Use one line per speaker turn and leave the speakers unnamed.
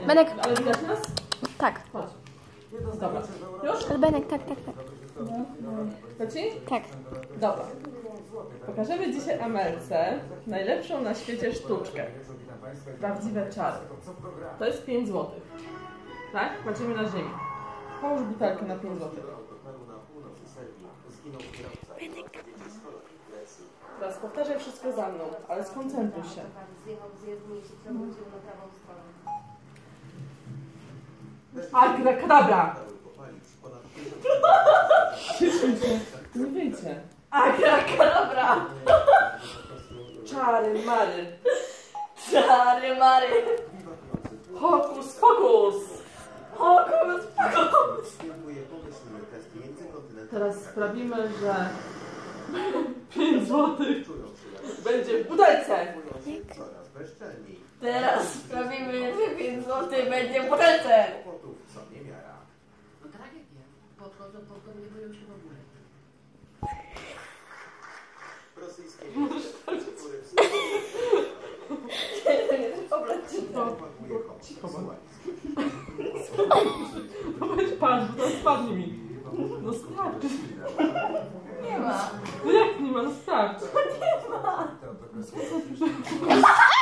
Benek.
Ale widać nas?
Tak.
Chodź. Dobra. Już?
Ale Benek, tak.
Leci?
Tak.
Dobra. Pokażemy dzisiaj Amelce najlepszą na świecie sztuczkę. Prawdziwe czary. To jest 5 zł. Tak? Kładziemy na ziemi. Połóż butelkę na 5 zł. Teraz powtarzaj wszystko za mną, ale skoncentruj się. Abracadabra! Cieszmy się. Nie wiecie.
Abracadabra!
Czary, mary.
Czary mary!
Hokus pokus!
Hokus pokus!
Teraz sprawimy, że 5 zł będzie w butelce.
Teraz sprawimy, że 5 zł będzie w butelce.
No tak jak ja. Podchodzą, nie boją się w ogóle.
Cicho, no weź patrz, bo to spadnie mi. No sprawdź.
Nie ma.
No jak nie ma, no sprawdź.
Nie ma.